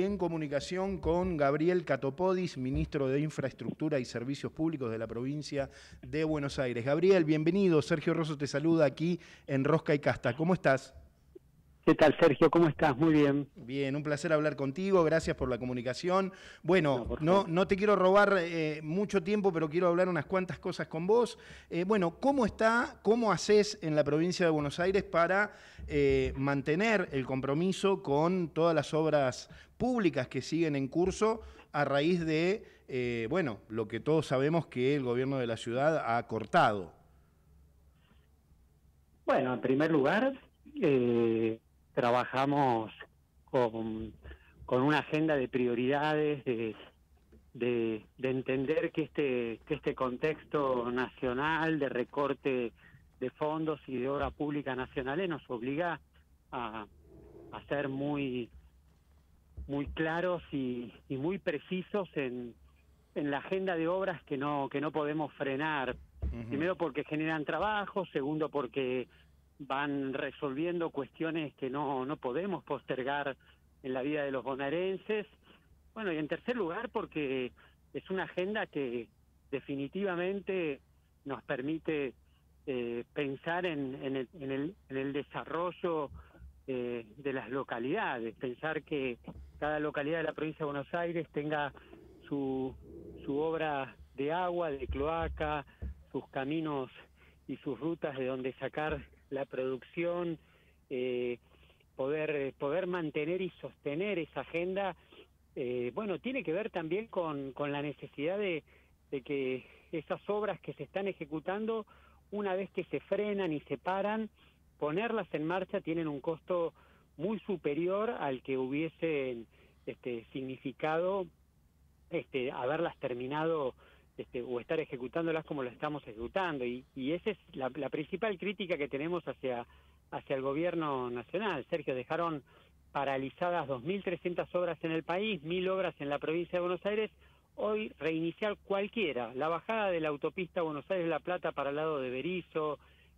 En comunicación con Gabriel Catopodis, ministro de Infraestructura y Servicios Públicos de la provincia de Buenos Aires. Gabriel, bienvenido. Sergio Rosso te saluda aquí en Rosca y Casta. ¿Cómo estás? ¿Qué tal, Sergio? ¿Cómo estás? Muy bien. Bien, un placer hablar contigo, gracias por la comunicación. No, Bueno, por favor. no te quiero robar mucho tiempo, pero quiero hablar unas cuantas cosas con vos. Bueno, cómo haces en la provincia de Buenos Aires para mantener el compromiso con todas las obras públicas que siguen en curso a raíz de, bueno, lo que todos sabemos que el gobierno de la ciudad ha cortado? Bueno, en primer lugar, trabajamos con, con una agenda de prioridades, de entender que este contexto nacional de recorte de fondos y de obra pública nacionales nos obliga a, a ser muy claros y muy precisos en la agenda de obras que no podemos frenar. Ujú. Primero porque generan trabajo, segundo porque van resolviendo cuestiones que no podemos postergar en la vida de los bonaerenses. Bueno, y en tercer lugar porque es una agenda que definitivamente nos permite pensar en el desarrollo de las localidades, pensar que cada localidad de la provincia de Buenos Aires tenga su, su obra de agua, de cloaca, sus caminos y sus rutas de donde sacar la producción, poder mantener y sostener esa agenda. Bueno, tiene que ver también con la necesidad de que esas obras que se están ejecutando, una vez que se frenan y se paran, ponerlas en marcha tienen un costo muy superior al que hubiese significado haberlas terminado o estar ejecutándolas como lo estamos ejecutando. Y esa es la principal crítica que tenemos hacia el gobierno nacional. Sergio, dejaron paralizadas 2.300 obras en el país, 1.000 obras en la provincia de Buenos Aires. Hoy reiniciar cualquiera, la bajada de la autopista Buenos Aires-La Plata para el lado de Berisso,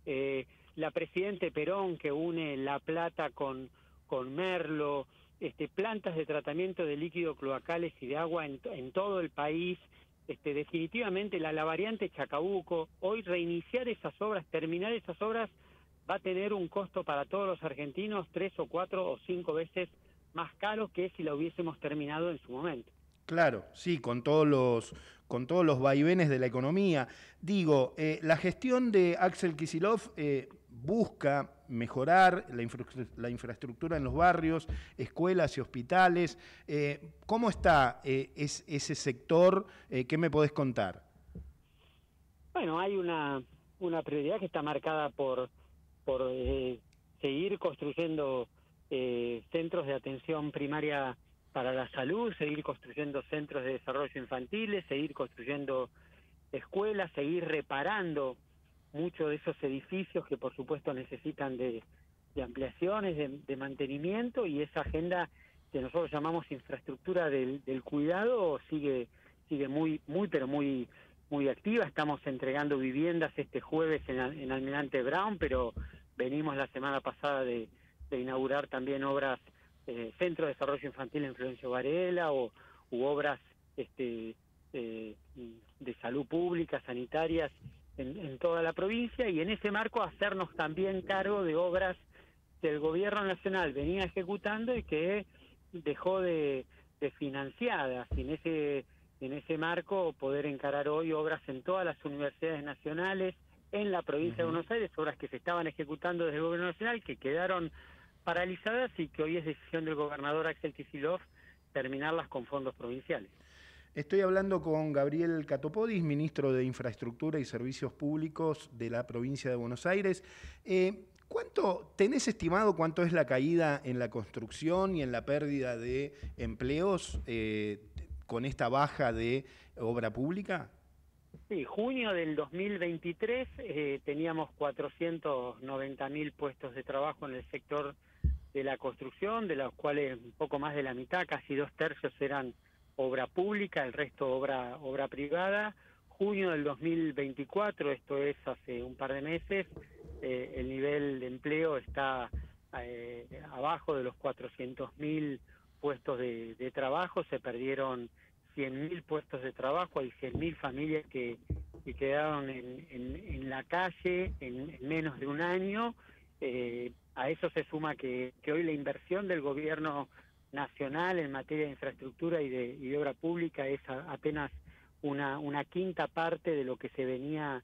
la Presidente Perón que une La Plata con Merlo, plantas de tratamiento de líquidos cloacales y de agua en todo el país, definitivamente la variante Chacabuco. Hoy reiniciar esas obras, terminar esas obras, va a tener un costo para todos los argentinos 3 o 4 o 5 veces más caro que si la hubiésemos terminado en su momento. Claro, sí, con todos los vaivenes de la economía. Digo, la gestión de Axel Kicillof busca mejorar la infraestructura en los barrios, escuelas y hospitales. ¿Cómo está ese sector? ¿Qué me podés contar? Bueno, hay una prioridad que está marcada por seguir construyendo centros de atención primaria para la salud, seguir construyendo centros de desarrollo infantiles, seguir construyendo escuelas, seguir reparando muchos de esos edificios que por supuesto necesitan de ampliaciones, de mantenimiento, y esa agenda que nosotros llamamos infraestructura del cuidado sigue pero muy activa. Estamos entregando viviendas este jueves en Almirante Brown, pero venimos la semana pasada de inaugurar también obras, Centro de Desarrollo Infantil en Florencio Varela, u obras de salud pública, sanitarias, en toda la provincia, y en ese marco hacernos también cargo de obras que el gobierno nacional venía ejecutando y que dejó de financiadas, y en ese marco poder encarar hoy obras en todas las universidades nacionales, en la provincia de Ujú. Buenos Aires, obras que se estaban ejecutando desde el gobierno nacional, que quedaron paralizadas y que hoy es decisión del gobernador Axel Kicillof terminarlas con fondos provinciales. Estoy hablando con Gabriel Catopodis, ministro de Infraestructura y Servicios Públicos de la provincia de Buenos Aires. ¿Tenés estimado cuánto es la caída en la construcción y en la pérdida de empleos con esta baja de obra pública? Sí, junio del 2023 teníamos 490.000 puestos de trabajo en el sector de la construcción, de los cuales un poco más de la mitad, casi 2/3 eran obra pública, el resto obra privada. Junio del 2024, esto es hace un par de meses, el nivel de empleo está abajo de los 400.000 puestos de trabajo, se perdieron 100.000 puestos de trabajo, hay 100.000 familias que quedaron en la calle en menos de un año. A eso se suma que hoy la inversión del gobierno nacional en materia de infraestructura y de obra pública es apenas una quinta parte de lo que se venía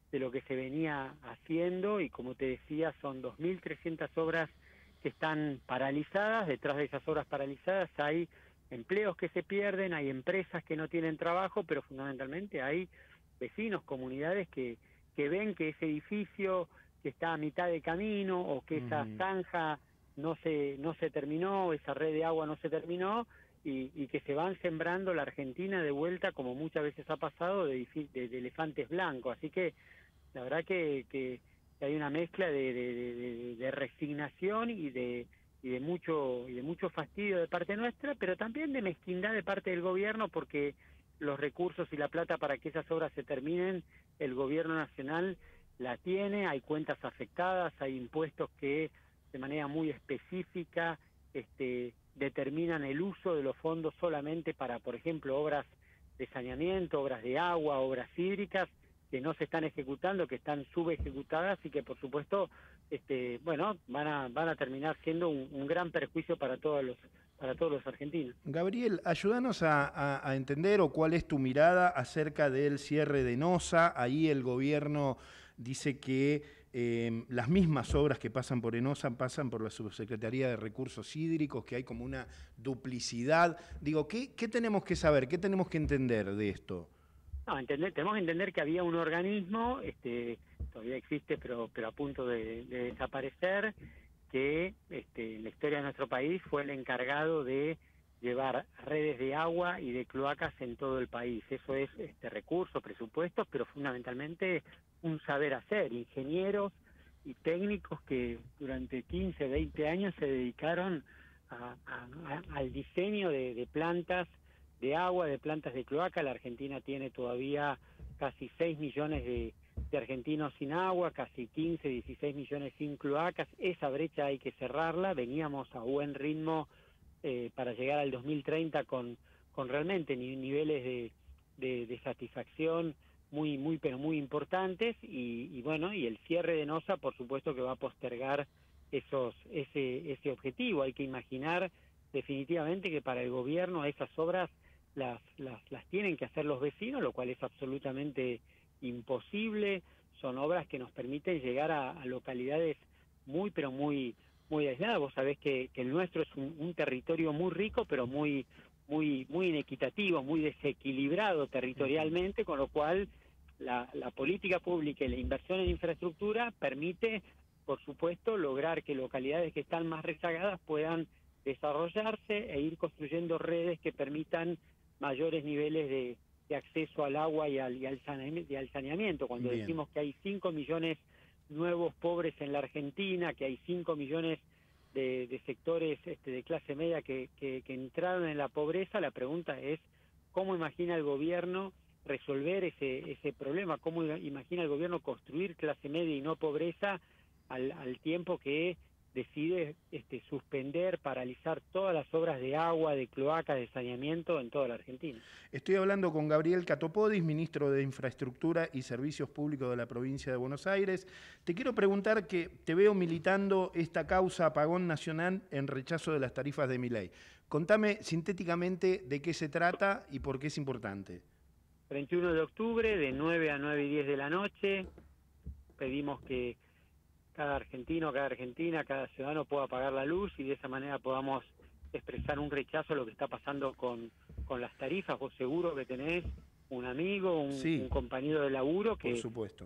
haciendo, y como te decía, son 2.300 obras que están paralizadas. Detrás de esas obras paralizadas hay empleos que se pierden, hay empresas que no tienen trabajo, pero fundamentalmente hay vecinos, comunidades que ven que ese edificio que está a mitad de camino, o que esa zanja no se terminó, esa red de agua no se terminó, y que se van sembrando la Argentina de vuelta, como muchas veces ha pasado, de elefantes blancos. Así que la verdad que hay una mezcla de resignación y de mucho fastidio de parte nuestra, pero también de mezquindad de parte del gobierno, porque los recursos y la plata para que esas obras se terminen, el gobierno nacional la tiene. Hay cuentas afectadas, hay impuestos que de manera muy específica determinan el uso de los fondos solamente para, por ejemplo, obras de saneamiento, obras de agua, obras hídricas, que no se están ejecutando, que están subejecutadas, y que por supuesto van a terminar siendo un gran perjuicio para todos los argentinos. Gabriel, ayúdanos a entender, o cuál es tu mirada acerca del cierre de Enosa. Ahí el gobierno dice que las mismas obras que pasan por Enosa pasan por la Subsecretaría de Recursos Hídricos, que hay como una duplicidad. Digo, ¿qué tenemos que saber? ¿Qué tenemos que entender de esto? No, tenemos que entender que había un organismo, todavía existe, pero a punto de desaparecer, que en la historia de nuestro país fue el encargado de llevar redes de agua y de cloacas en todo el país. Eso es recursos, presupuestos, pero fundamentalmente un saber hacer, ingenieros y técnicos que durante 15, 20 años se dedicaron al diseño de plantas de agua, de plantas de cloaca. La Argentina tiene todavía casi 6 millones de argentinos sin agua, casi 15, 16 millones sin cloacas. Esa brecha hay que cerrarla. Veníamos a buen ritmo para llegar al 2030 con realmente niveles de satisfacción pero muy importantes, y el cierre de Enosa por supuesto que va a postergar ese objetivo. Hay que imaginar definitivamente que para el gobierno esas obras las tienen que hacer los vecinos, lo cual es absolutamente imposible. Son obras que nos permiten llegar a localidades muy aisladas. Vos sabés que el nuestro es un territorio muy rico, pero muy inequitativo, muy desequilibrado territorialmente, con lo cual la política pública y la inversión en infraestructura permite, por supuesto, lograr que localidades que están más rezagadas puedan desarrollarse e ir construyendo redes que permitan mayores niveles de acceso al agua y al saneamiento. Cuando Bien. Decimos que hay 5 millones nuevos pobres en la Argentina, que hay 5 millones de sectores de clase media que entraron en la pobreza, la pregunta es ¿cómo imagina el gobierno resolver ese problema? ¿Cómo imagina el gobierno construir clase media y no pobreza al tiempo que decide suspender, paralizar todas las obras de agua, de cloaca, de saneamiento en toda la Argentina? Estoy hablando con Gabriel Catopodis, ministro de Infraestructura y Servicios Públicos de la provincia de Buenos Aires. Te quiero preguntar, que te veo militando esta causa apagón nacional en rechazo de las tarifas de Milei. Contame sintéticamente de qué se trata y por qué es importante. 31 de octubre, de 9 a 9 y 10 de la noche, pedimos que cada argentino, cada argentina, cada ciudadano pueda pagar la luz, y de esa manera podamos expresar un rechazo a lo que está pasando con las tarifas. Vos seguro que tenés un amigo, un compañero de laburo que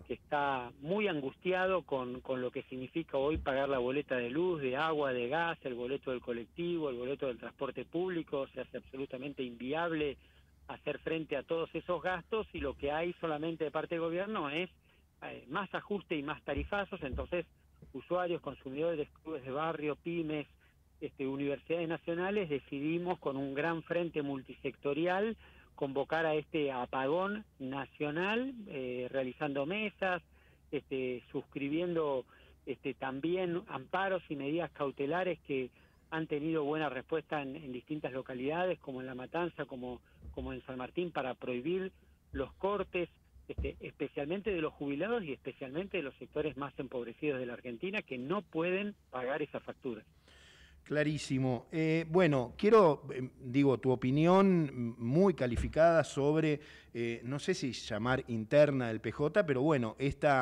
está muy angustiado con lo que significa hoy pagar la boleta de luz, de agua, de gas, el boleto del colectivo, el boleto del transporte público. Se hace absolutamente inviable hacer frente a todos esos gastos, y lo que hay solamente de parte del gobierno es más ajuste y más tarifazos. Entonces, usuarios, consumidores, clubes de barrio, pymes, universidades nacionales, decidimos con un gran frente multisectorial convocar a este apagón nacional, realizando mesas, suscribiendo también amparos y medidas cautelares que han tenido buena respuesta en distintas localidades, como en La Matanza, como en San Martín, para prohibir los cortes, especialmente de los jubilados y especialmente de los sectores más empobrecidos de la Argentina, que no pueden pagar esa factura. Clarísimo. Bueno, quiero, digo, tu opinión muy calificada sobre, no sé si llamar interna del PJ, pero bueno,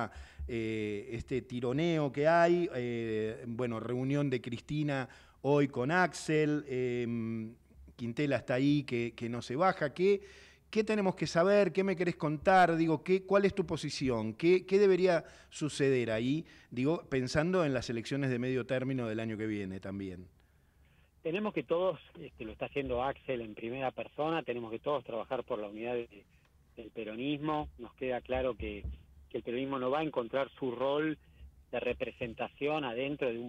este tironeo que hay, bueno, reunión de Cristina hoy con Axel, Quintela está ahí, que no se baja, ¿qué tenemos que saber? ¿Qué me querés contar? Digo, ¿cuál es tu posición? ¿Qué debería suceder ahí? Digo, pensando en las elecciones de medio término del año que viene también. Tenemos que todos, lo está haciendo Axel en primera persona, tenemos que todos trabajar por la unidad del peronismo. Nos queda claro que el peronismo no va a encontrar su rol de representación adentro de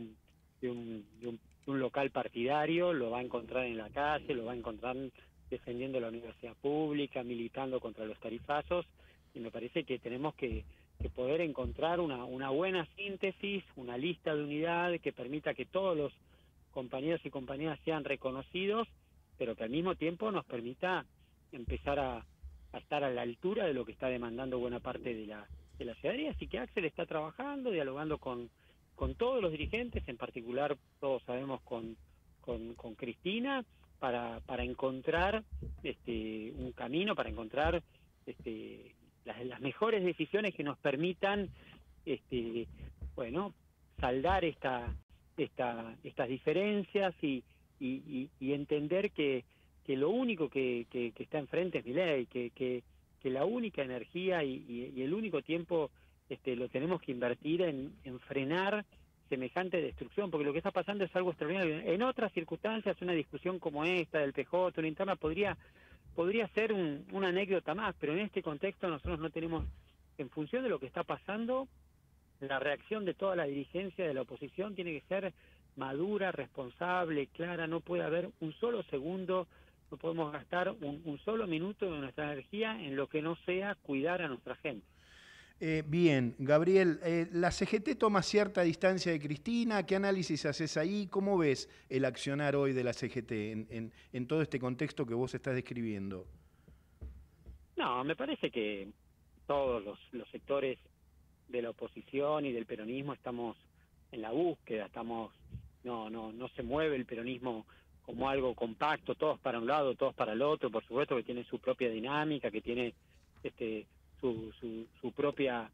un local partidario, lo va a encontrar en la calle, lo va a encontrar defendiendo la universidad pública, militando contra los tarifazos, y me parece que tenemos que poder encontrar una buena síntesis, una lista de unidad que permita que todos los compañeros y compañeras sean reconocidos, pero que al mismo tiempo nos permita empezar a estar a la altura de lo que está demandando buena parte de la ciudadanía. Así que Axel está trabajando, dialogando con todos los dirigentes, en particular todos sabemos con Cristina, para encontrar un camino, para encontrar las mejores decisiones que nos permitan bueno, saldar estas diferencias y entender que lo único que está enfrente es Milei, que la única energía y el único tiempo lo tenemos que invertir en frenar semejante destrucción, porque lo que está pasando es algo extraordinario. En otras circunstancias, una discusión como esta del PJ, una interna, podría ser una anécdota más, pero en este contexto nosotros no tenemos, en función de lo que está pasando, la reacción de toda la dirigencia de la oposición tiene que ser madura, responsable, clara. No puede haber un solo segundo, no podemos gastar un solo minuto de nuestra energía en lo que no sea cuidar a nuestra gente. Bien, Gabriel, la CGT toma cierta distancia de Cristina. ¿Qué análisis haces ahí? ¿Cómo ves el accionar hoy de la CGT en todo este contexto que vos estás describiendo? No, me parece que todos los sectores de la oposición y del peronismo estamos en la búsqueda, no se mueve el peronismo como algo compacto, todos para un lado, todos para el otro. Por supuesto que tiene su propia dinámica, que tiene su propio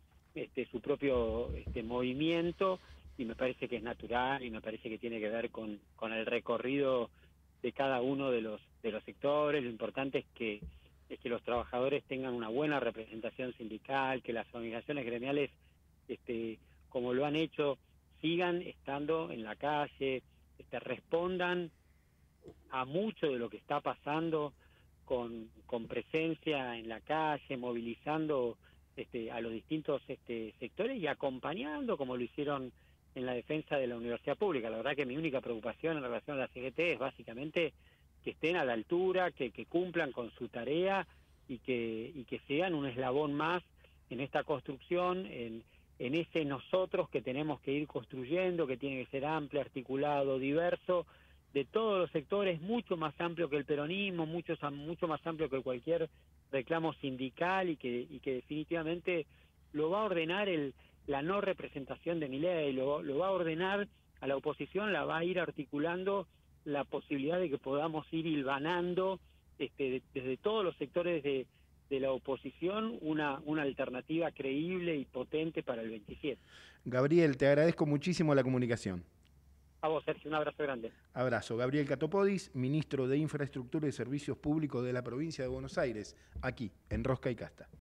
movimiento, y me parece que es natural y me parece que tiene que ver con el recorrido de cada uno de los sectores. Lo importante es que los trabajadores tengan una buena representación sindical, que las organizaciones gremiales, como lo han hecho, sigan estando en la calle, respondan a mucho de lo que está pasando con presencia en la calle, movilizando a los distintos sectores y acompañando, como lo hicieron en la defensa de la universidad pública. La verdad que mi única preocupación en relación a la CGT es básicamente que estén a la altura, que cumplan con su tarea y que sean un eslabón más en esta construcción, en ese nosotros que tenemos que ir construyendo, que tiene que ser amplio, articulado, diverso, de todos los sectores, mucho más amplio que el peronismo, mucho más amplio que cualquier reclamo sindical, y que definitivamente lo va a ordenar la no representación de Milei, lo va a ordenar a la oposición, la va a ir articulando la posibilidad de que podamos ir hilvanando desde todos los sectores de la oposición una alternativa creíble y potente para el 27. Gabriel, te agradezco muchísimo la comunicación. A vos, Sergio, un abrazo grande. Abrazo. Gabriel Catopodis, ministro de Infraestructura y Servicios Públicos de la provincia de Buenos Aires, aquí, en Rosca y Casta.